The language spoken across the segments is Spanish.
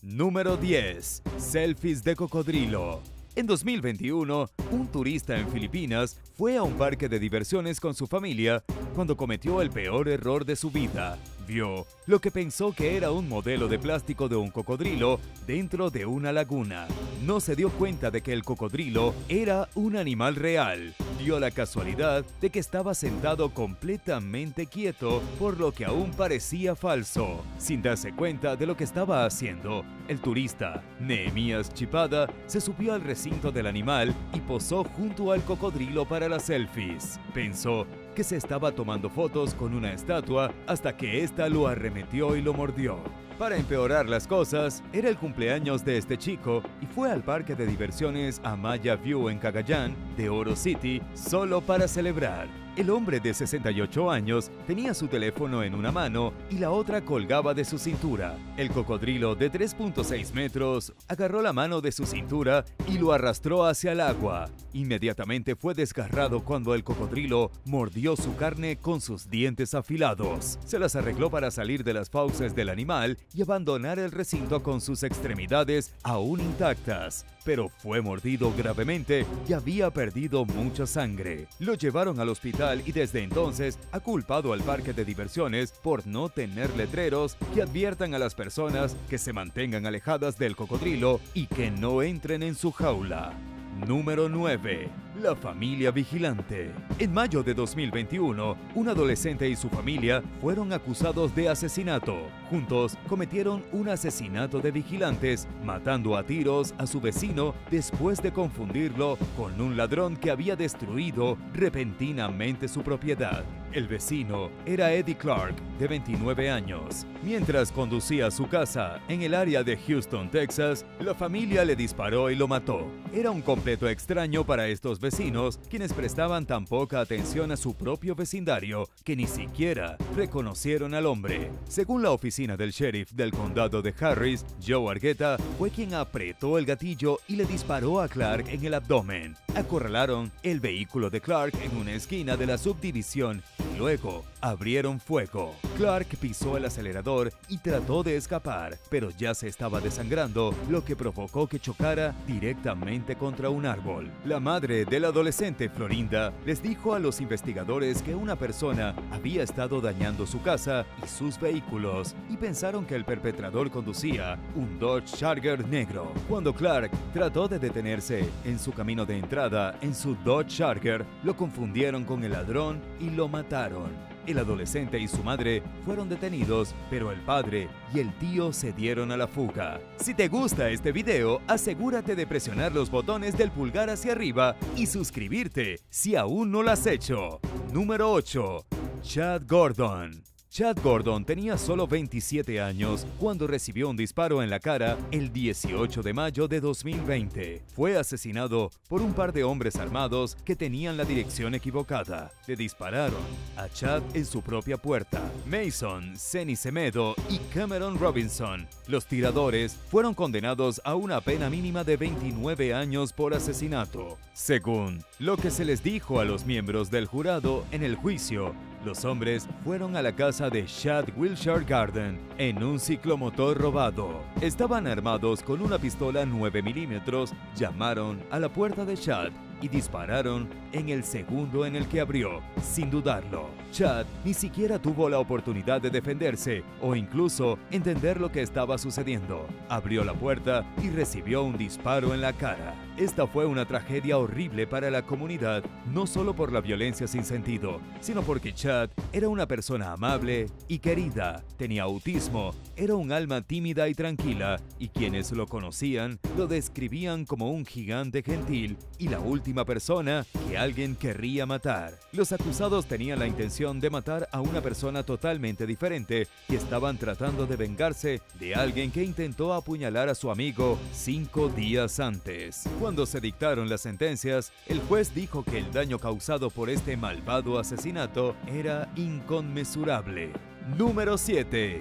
Número 10. Selfies de cocodrilo. En 2021, un turista en Filipinas fue a un parque de diversiones con su familia cuando cometió el peor error de su vida. Vio lo que pensó que era un modelo de plástico de un cocodrilo dentro de una laguna. No se dio cuenta de que el cocodrilo era un animal real. Dio la casualidad de que estaba sentado completamente quieto, por lo que aún parecía falso. Sin darse cuenta de lo que estaba haciendo, el turista, Nehemías Chipada, se subió al recinto del animal y posó junto al cocodrilo para las selfies. Pensó que se estaba tomando fotos con una estatua hasta que ésta lo arremetió y lo mordió. Para empeorar las cosas, era el cumpleaños de este chico y fue al parque de diversiones Amaya View en Cagayán, de Oro City, solo para celebrar. El hombre de 68 años tenía su teléfono en una mano y la otra colgaba de su cintura. El cocodrilo de 3.6 metros agarró la mano de su cintura y lo arrastró hacia el agua. Inmediatamente fue desgarrado cuando el cocodrilo mordió su carne con sus dientes afilados. Se las arregló para salir de las fauces del animal y abandonar el recinto con sus extremidades aún intactas, pero fue mordido gravemente y había perdido mucha sangre. Lo llevaron al hospital y desde entonces ha culpado al parque de diversiones por no tener letreros que adviertan a las personas que se mantengan alejadas del cocodrilo y que no entren en su jaula. Número 9. La familia vigilante. En mayo de 2021, un adolescente y su familia fueron acusados de asesinato. Juntos cometieron un asesinato de vigilantes, matando a tiros a su vecino después de confundirlo con un ladrón que había destruido repentinamente su propiedad. El vecino era Eddie Clark, de 29 años. Mientras conducía a su casa en el área de Houston, Texas, la familia le disparó y lo mató. Era un completo extraño para estos vecinos, quienes prestaban tan poca atención a su propio vecindario que ni siquiera reconocieron al hombre. Según la oficina del sheriff del condado de Harris, Joe Argueta fue quien apretó el gatillo y le disparó a Clark en el abdomen. Acorralaron el vehículo de Clark en una esquina de la subdivisión y luego abrieron fuego. Clark pisó el acelerador y trató de escapar, pero ya se estaba desangrando, lo que provocó que chocara directamente contra un árbol. La madre del adolescente, Florinda, les dijo a los investigadores que una persona había estado dañando su casa y sus vehículos y pensaron que el perpetrador conducía un Dodge Charger negro. Cuando Clark trató de detenerse en su camino de entrada en su Dodge Charger, lo confundieron con el ladrón y lo mataron. El adolescente y su madre fueron detenidos, pero el padre y el tío se dieron a la fuga. Si te gusta este video, asegúrate de presionar los botones del pulgar hacia arriba y suscribirte si aún no lo has hecho. Número 8. Chad Gordon. Chad Gordon tenía solo 27 años cuando recibió un disparo en la cara el 18 de mayo de 2020. Fue asesinado por un par de hombres armados que tenían la dirección equivocada. Le dispararon a Chad en su propia puerta. Mason, Seni Semedo y Cameron Robinson, los tiradores, fueron condenados a una pena mínima de 29 años por asesinato. Según lo que se les dijo a los miembros del jurado en el juicio, los hombres fueron a la casa de Chad Wilshire Garden en un ciclomotor robado. Estaban armados con una pistola 9 milímetros, llamaron a la puerta de Chad y dispararon en el segundo en el que abrió, sin dudarlo. Chad ni siquiera tuvo la oportunidad de defenderse o incluso entender lo que estaba sucediendo. Abrió la puerta y recibió un disparo en la cara. Esta fue una tragedia horrible para la comunidad, no solo por la violencia sin sentido, sino porque Chad era una persona amable y querida, tenía autismo, era un alma tímida y tranquila, y quienes lo conocían lo describían como un gigante gentil y la última persona que alguien querría matar. Los acusados tenían la intención de matar a una persona totalmente diferente y estaban tratando de vengarse de alguien que intentó apuñalar a su amigo 5 días antes. Cuando se dictaron las sentencias, el juez dijo que el daño causado por este malvado asesinato era inconmensurable. Número 7.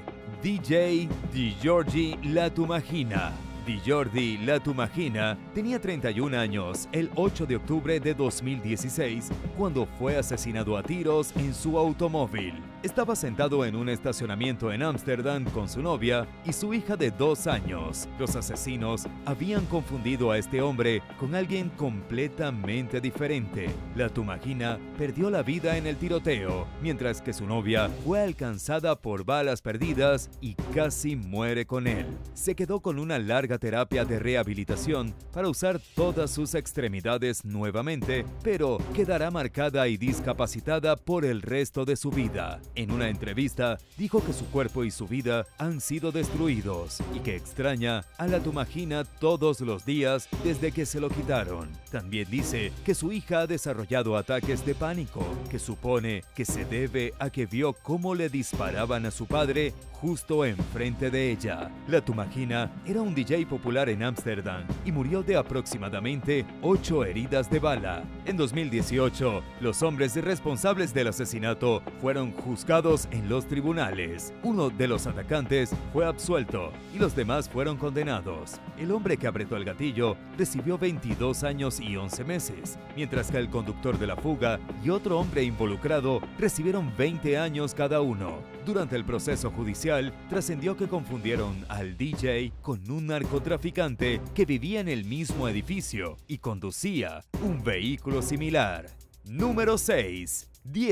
DJ DiGiorgi Latumahina. DiGiorgi Latumahina tenía 31 años el 8 de octubre de 2016 cuando fue asesinado a tiros en su automóvil. estaba sentado en un estacionamiento en Ámsterdam con su novia y su hija de 2 años. Los asesinos habían confundido a este hombre con alguien completamente diferente. La tumagina perdió la vida en el tiroteo, mientras que su novia fue alcanzada por balas perdidas y casi muere con él. Se quedó con una larga terapia de rehabilitación para usar todas sus extremidades nuevamente, pero quedará marcada y discapacitada por el resto de su vida. En una entrevista, dijo que su cuerpo y su vida han sido destruidos y que extraña a la tumagina todos los días desde que se lo quitaron. También dice que su hija ha desarrollado ataques de pánico, que supone que se debe a que vio cómo le disparaban a su padre justo enfrente de ella. La tumagina era un DJ popular en Ámsterdam y murió de aproximadamente 8 heridas de bala. En 2018, los hombres responsables del asesinato fueron juzgados en los tribunales. Uno de los atacantes fue absuelto y los demás fueron condenados. El hombre que apretó el gatillo recibió 22 años y 11 meses, mientras que el conductor de la fuga y otro hombre involucrado recibieron 20 años cada uno. Durante el proceso judicial, trascendió que confundieron al DJ con un narcotraficante que vivía en el mismo edificio y conducía un vehículo similar. Número 6.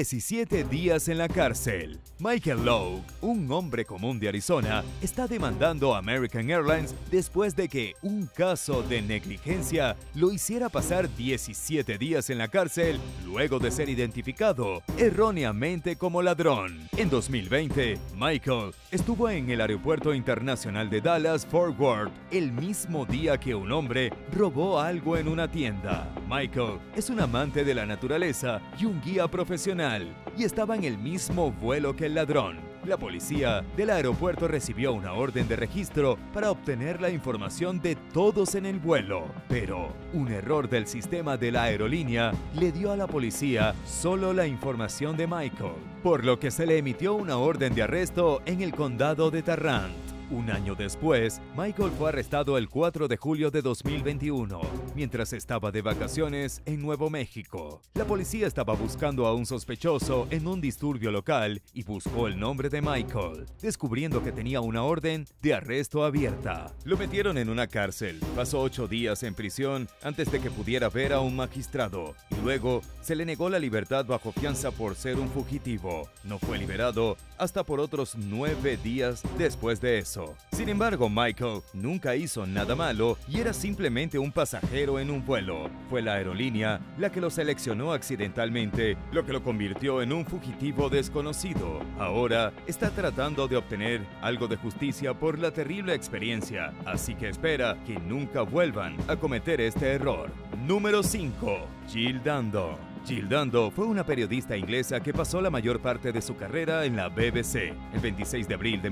17 días en la cárcel. Michael Logue, un hombre común de Arizona, está demandando a American Airlines después de que un caso de negligencia lo hiciera pasar 17 días en la cárcel luego de ser identificado erróneamente como ladrón. En 2020, Michael estuvo en el aeropuerto internacional de Dallas-Fort Worth el mismo día que un hombre robó algo en una tienda. Michael es un amante de la naturaleza y un guía profesional y estaba en el mismo vuelo que el ladrón. La policía del aeropuerto recibió una orden de registro para obtener la información de todos en el vuelo, pero un error del sistema de la aerolínea le dio a la policía solo la información de Michael, por lo que se le emitió una orden de arresto en el condado de Tarrant. Un año después, Michael fue arrestado el 4 de julio de 2021, mientras estaba de vacaciones en Nuevo México. La policía estaba buscando a un sospechoso en un disturbio local y buscó el nombre de Michael, descubriendo que tenía una orden de arresto abierta. Lo metieron en una cárcel, pasó 8 días en prisión antes de que pudiera ver a un magistrado, y luego se le negó la libertad bajo fianza por ser un fugitivo. No fue liberado hasta por otros 9 días después de eso. Sin embargo, Michael nunca hizo nada malo y era simplemente un pasajero en un vuelo. Fue la aerolínea la que lo seleccionó accidentalmente, lo que lo convirtió en un fugitivo desconocido. Ahora está tratando de obtener algo de justicia por la terrible experiencia, así que espera que nunca vuelvan a cometer este error. Número 5. Jill Dando. Jill Dando fue una periodista inglesa que pasó la mayor parte de su carrera en la BBC. El 26 de abril de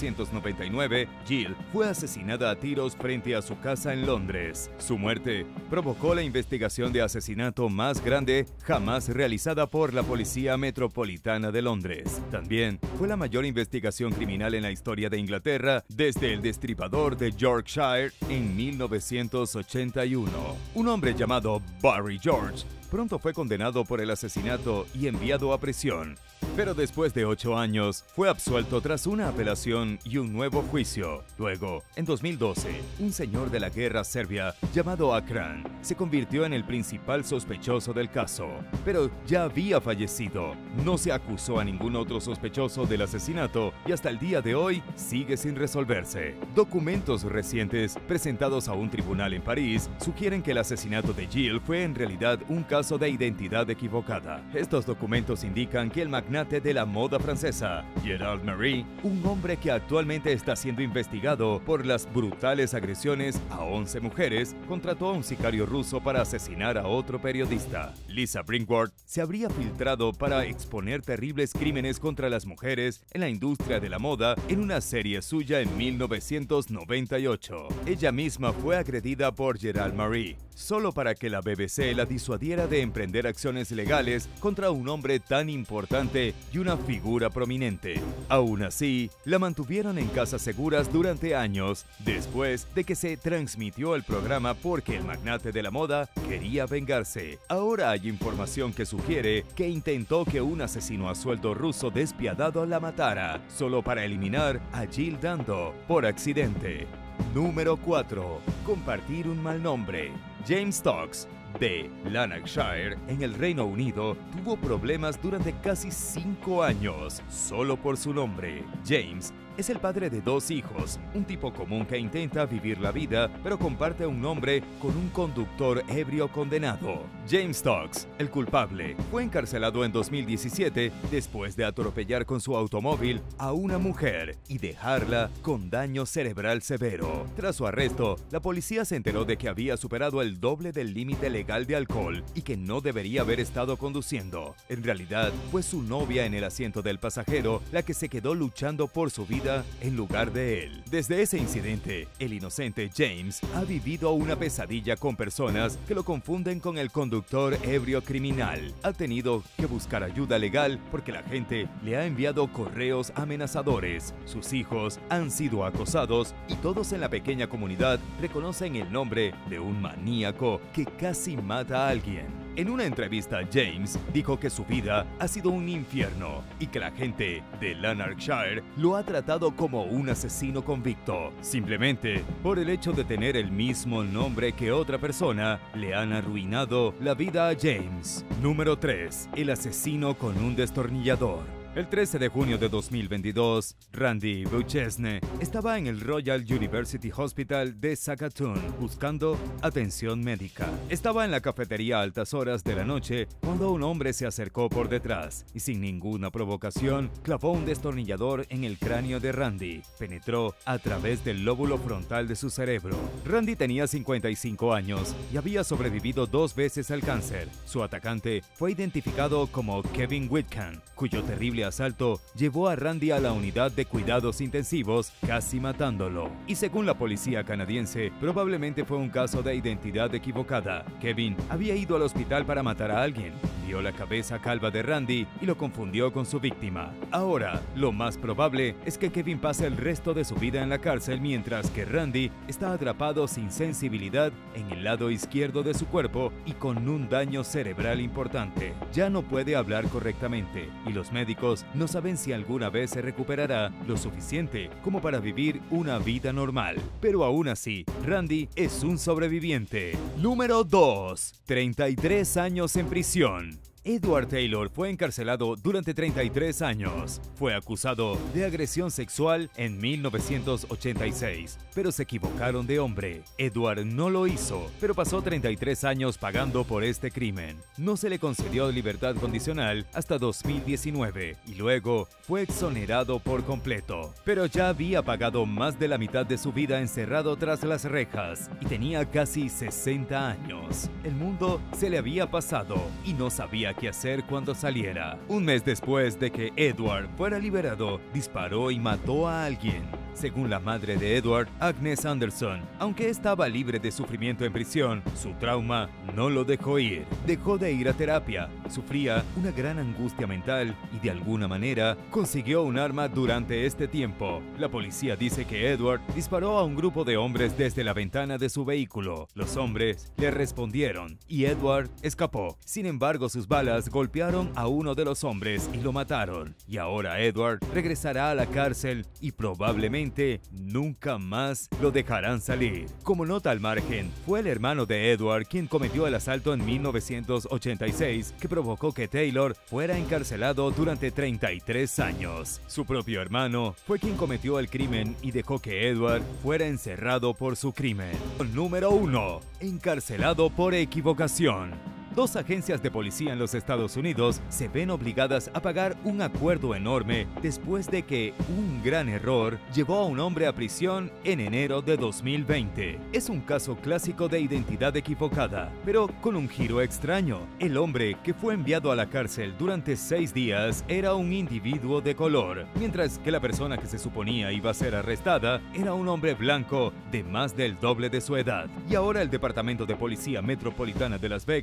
1999, Jill fue asesinada a tiros frente a su casa en Londres. Su muerte provocó la investigación de asesinato más grande jamás realizada por la Policía Metropolitana de Londres. También fue la mayor investigación criminal en la historia de Inglaterra desde el Destripador de Yorkshire en 1981. Un hombre llamado Barry George pronto fue condenado por el asesinato y enviado a prisión, pero después de 8 años fue absuelto tras una apelación y un nuevo juicio. Luego, en 2012, un señor de la guerra serbia llamado Akran se convirtió en el principal sospechoso del caso, pero ya había fallecido. No se acusó a ningún otro sospechoso del asesinato y hasta el día de hoy sigue sin resolverse. Documentos recientes presentados a un tribunal en París sugieren que el asesinato de Jill fue en realidad un caso de identidad equivocada. Estos documentos indican que el magnate de la moda francesa, Gerald Marie, un hombre que actualmente está siendo investigado por las brutales agresiones a 11 mujeres, contrató a un sicario ruso para asesinar a otro periodista. Lisa Brinkworth se habría filtrado para exponer terribles crímenes contra las mujeres en la industria de la moda en una serie suya en 1998. Ella misma fue agredida por Gerald Marie, solo para que la BBC la disuadiera de emprender acciones legales contra un hombre tan importante cantante y una figura prominente. Aún así, la mantuvieron en casas seguras durante años, después de que se transmitió el programa porque el magnate de la moda quería vengarse. Ahora hay información que sugiere que intentó que un asesino a sueldo ruso despiadado la matara, solo para eliminar a Jill Dando por accidente. Número 4. Compartir un mal nombre. James Stokes, de Lanarkshire, en el Reino Unido, tuvo problemas durante casi 5 años, solo por su nombre. James es el padre de 2 hijos, un tipo común que intenta vivir la vida, pero comparte un nombre con un conductor ebrio condenado. James Stokes, el culpable, fue encarcelado en 2017 después de atropellar con su automóvil a una mujer y dejarla con daño cerebral severo. Tras su arresto, la policía se enteró de que había superado el doble del límite legal de alcohol y que no debería haber estado conduciendo. En realidad, fue su novia en el asiento del pasajero la que se quedó luchando por su vida en lugar de él. Desde ese incidente, el inocente James ha vivido una pesadilla con personas que lo confunden con el conductor ebrio criminal. Ha tenido que buscar ayuda legal porque la gente le ha enviado correos amenazadores. Sus hijos han sido acosados y todos en la pequeña comunidad reconocen el nombre de un maníaco que casi mata a alguien. En una entrevista, James dijo que su vida ha sido un infierno y que la gente de Lanarkshire lo ha tratado como un asesino convicto. Simplemente por el hecho de tener el mismo nombre que otra persona, le han arruinado la vida a James. Número 3. El asesino con un destornillador. El 13 de junio de 2022, Randy Buchesne estaba en el Royal University Hospital de Saskatoon buscando atención médica. Estaba en la cafetería a altas horas de la noche cuando un hombre se acercó por detrás y sin ninguna provocación clavó un destornillador en el cráneo de Randy. Penetró a través del lóbulo frontal de su cerebro. Randy tenía 55 años y había sobrevivido 2 veces al cáncer. Su atacante fue identificado como Kevin Whitcomb, cuyo terrible asalto llevó a Randy a la unidad de cuidados intensivos, casi matándolo. Y según la policía canadiense, probablemente fue un caso de identidad equivocada. Kevin había ido al hospital para matar a alguien, vio la cabeza calva de Randy y lo confundió con su víctima. Ahora, lo más probable es que Kevin pase el resto de su vida en la cárcel, mientras que Randy está atrapado sin sensibilidad en el lado izquierdo de su cuerpo y con un daño cerebral importante. Ya no puede hablar correctamente y los médicos no saben si alguna vez se recuperará lo suficiente como para vivir una vida normal. Pero aún así, Randy es un sobreviviente. Número 2. 33 años en prisión. Edward Taylor fue encarcelado durante 33 años. Fue acusado de agresión sexual en 1986, pero se equivocaron de hombre. Edward no lo hizo, pero pasó 33 años pagando por este crimen. No se le concedió libertad condicional hasta 2019 y luego fue exonerado por completo. Pero ya había pagado más de la mitad de su vida encerrado tras las rejas y tenía casi 60 años. El mundo se le había pasado y no sabía qué hacer cuando saliera. Un mes después de que Edward fuera liberado, disparó y mató a alguien. Según la madre de Edward, Agnes Anderson, aunque estaba libre de sufrimiento en prisión, su trauma no lo dejó ir. Dejó de ir a terapia, sufría una gran angustia mental y de alguna manera consiguió un arma durante este tiempo. La policía dice que Edward disparó a un grupo de hombres desde la ventana de su vehículo. Los hombres le respondieron y Edward escapó. Sin embargo, sus balas golpearon a uno de los hombres y lo mataron. Y ahora Edward regresará a la cárcel y probablemente nunca más lo dejarán salir. Como nota al margen, fue el hermano de Edward quien cometió el asalto en 1986 que provocó que Taylor fuera encarcelado durante 33 años. Su propio hermano fue quien cometió el crimen y dejó que Edward fuera encerrado por su crimen. Número 1. Encarcelado por equivocación. 2 agencias de policía en los Estados Unidos se ven obligadas a pagar un acuerdo enorme después de que un gran error llevó a un hombre a prisión en enero de 2020. Es un caso clásico de identidad equivocada, pero con un giro extraño. El hombre que fue enviado a la cárcel durante 6 días era un individuo de color, mientras que la persona que se suponía iba a ser arrestada era un hombre blanco de más del doble de su edad. Y ahora el Departamento de Policía Metropolitana de Las Vegas y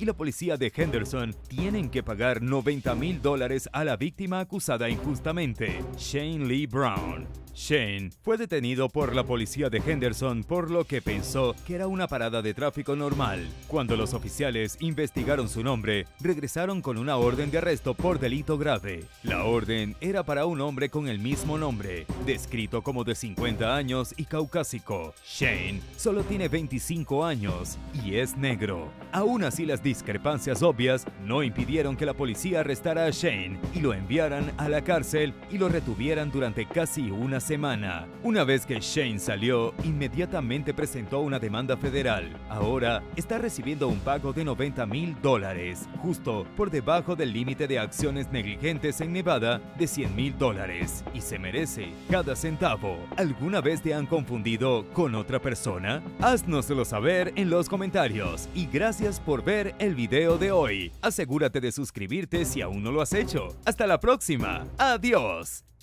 la policía de Henderson tienen que pagar $90,000 a la víctima acusada injustamente, Shane Lee Brown. Shane fue detenido por la policía de Henderson por lo que pensó que era una parada de tráfico normal. Cuando los oficiales investigaron su nombre, regresaron con una orden de arresto por delito grave. La orden era para un hombre con el mismo nombre, descrito como de 50 años y caucásico. Shane solo tiene 25 años y es negro. Aún así, las discrepancias obvias no impidieron que la policía arrestara a Shane y lo enviaran a la cárcel y lo retuvieran durante casi una semana. Una vez que Shane salió, inmediatamente presentó una demanda federal. Ahora está recibiendo un pago de $90,000, justo por debajo del límite de acciones negligentes en Nevada de $100,000, y se merece cada centavo. ¿Alguna vez te han confundido con otra persona? Haznoslo saber en los comentarios y gracias por ver el video de hoy. Asegúrate de suscribirte si aún no lo has hecho. Hasta la próxima. Adiós.